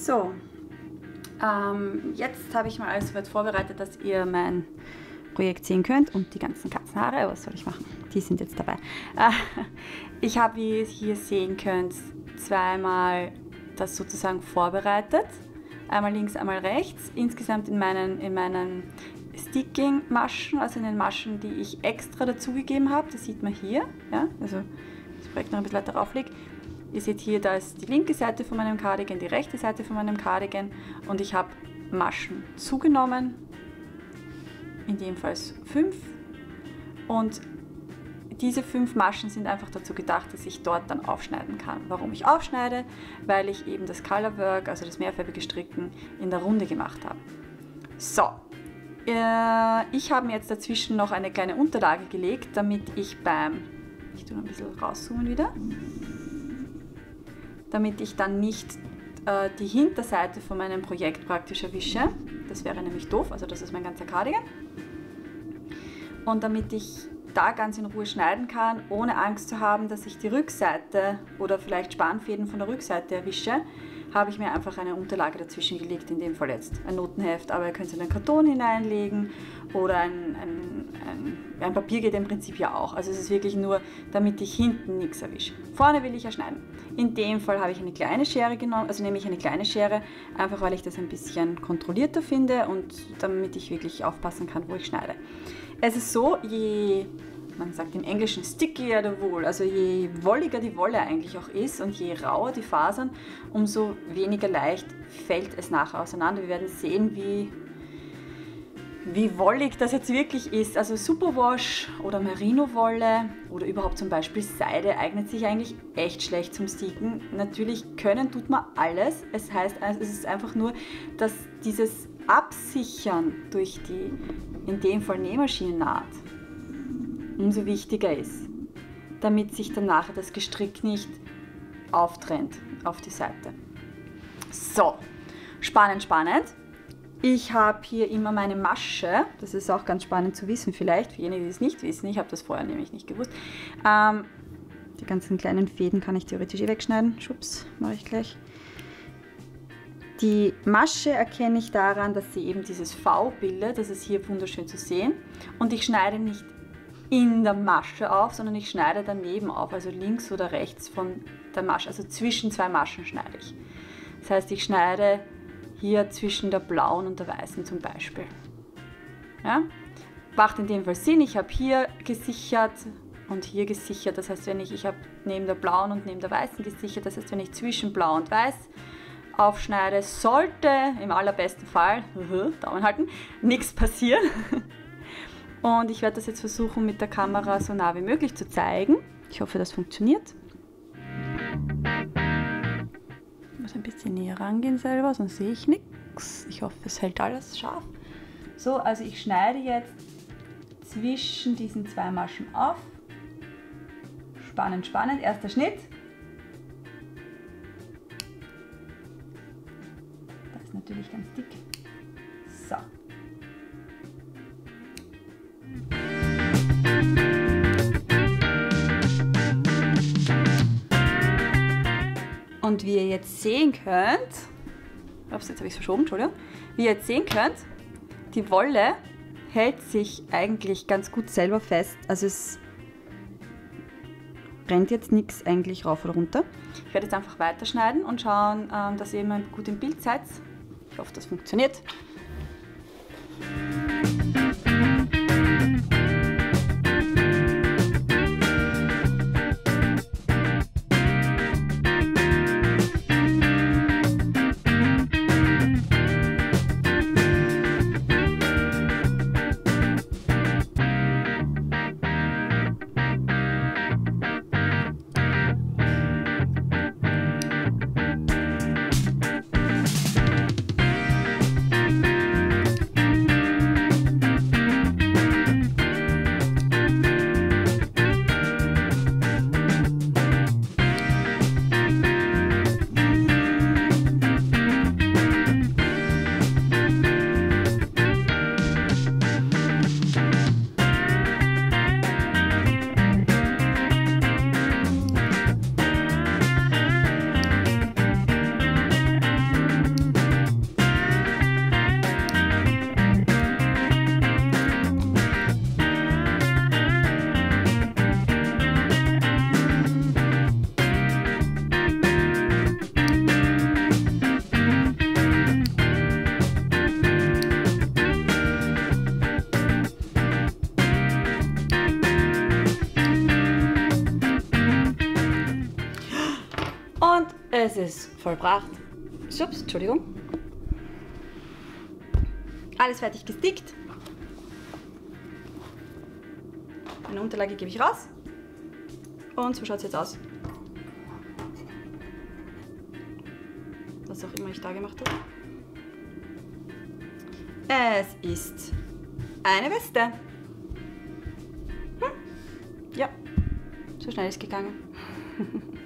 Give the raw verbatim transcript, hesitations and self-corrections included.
So, ähm, jetzt habe ich mal alles soweit vorbereitet, dass ihr mein Projekt sehen könnt und die ganzen Katzenhaare. Was soll ich machen? Die sind jetzt dabei. Äh, ich habe, wie ihr hier sehen könnt, zweimal das sozusagen vorbereitet. Einmal links, einmal rechts. Insgesamt in meinen, in meinen Sticking-Maschen, also in den Maschen, die ich extra dazugegeben habe. Das sieht man hier. Ja? Also das Projekt noch ein bisschen weiter rauflegt. Ihr seht hier, da ist die linke Seite von meinem Cardigan, die rechte Seite von meinem Cardigan und ich habe Maschen zugenommen, in dem Fall fünf, und diese fünf Maschen sind einfach dazu gedacht, dass ich dort dann aufschneiden kann. Warum ich aufschneide? Weil ich eben das Colorwork, also das mehrfarbige Stricken, in der Runde gemacht habe. So, äh, ich habe mir jetzt dazwischen noch eine kleine Unterlage gelegt, damit ich beim, ich tue noch ein bisschen rauszoomen wieder, damit ich dann nicht äh, die Hinterseite von meinem Projekt praktisch erwische. Das wäre nämlich doof, also das ist mein ganzer Cardigan. Und damit ich da ganz in Ruhe schneiden kann, ohne Angst zu haben, dass ich die Rückseite oder vielleicht Spanfäden von der Rückseite erwische, habe ich mir einfach eine Unterlage dazwischen gelegt, in dem Fall jetzt ein Notenheft, aber ihr könnt es in einen Karton hineinlegen oder ein, ein, ein, ein Papier geht im Prinzip ja auch. Also es ist wirklich nur, damit ich hinten nichts erwische. Vorne will ich ja schneiden. In dem Fall habe ich eine kleine Schere genommen, also nehme ich eine kleine Schere, einfach weil ich das ein bisschen kontrollierter finde und damit ich wirklich aufpassen kann, wo ich schneide. Es ist so, je, man sagt im Englischen stickier the wool, also je wolliger die Wolle eigentlich auch ist und je rauer die Fasern, umso weniger leicht fällt es nachher auseinander. Wir werden sehen, wie, wie wollig das jetzt wirklich ist. Also Superwash oder Merino-Wolle oder überhaupt zum Beispiel Seide eignet sich eigentlich echt schlecht zum Sticken. Natürlich können tut man alles. Es heißt, also es ist einfach nur, dass dieses Absichern durch die, in dem Fall Nähmaschinennaht, umso wichtiger ist, damit sich dann nachher das Gestrick nicht auftrennt auf die Seite. So, spannend, spannend. Ich habe hier immer meine Masche, das ist auch ganz spannend zu wissen vielleicht, für jene, die es nicht wissen, ich habe das vorher nämlich nicht gewusst. Ähm, die ganzen kleinen Fäden kann ich theoretisch eh wegschneiden, schubs, mache ich gleich. Die Masche erkenne ich daran, dass sie eben dieses V bildet, das ist hier wunderschön zu sehen, und ich schneide nicht in der Masche auf, sondern ich schneide daneben auf, also links oder rechts von der Masche, also zwischen zwei Maschen schneide ich. Das heißt, ich schneide hier zwischen der blauen und der weißen zum Beispiel. Ja? Macht in dem Fall Sinn, ich habe hier gesichert und hier gesichert, das heißt, wenn ich, ich habe neben der blauen und neben der weißen gesichert, das heißt, wenn ich zwischen blau und weiß aufschneide, sollte im allerbesten Fall, Daumen halten, nichts passieren. Und ich werde das jetzt versuchen mit der Kamera so nah wie möglich zu zeigen. Ich hoffe, das funktioniert. Ich muss ein bisschen näher rangehen selber, sonst sehe ich nichts. Ich hoffe, es hält alles scharf. So, also ich schneide jetzt zwischen diesen zwei Maschen auf. Spannend, spannend. Erster Schnitt. Das ist natürlich ganz dick. So. Und wie ihr jetzt sehen könnt, ups, jetzt habe ich es verschoben, Entschuldigung, wie ihr jetzt sehen könnt, die Wolle hält sich eigentlich ganz gut selber fest. Also es rennt jetzt nichts eigentlich rauf oder runter. Ich werde jetzt einfach weiterschneiden und schauen, dass ihr immer gut im Bild seid. Ich hoffe, das funktioniert. ist es vollbracht. Ups, Entschuldigung. Alles fertig gestickt. Meine Unterlage gebe ich raus. Und so schaut es jetzt aus. Was auch immer ich da gemacht habe. Es ist eine Weste. Hm. Ja, so schnell ist es gegangen.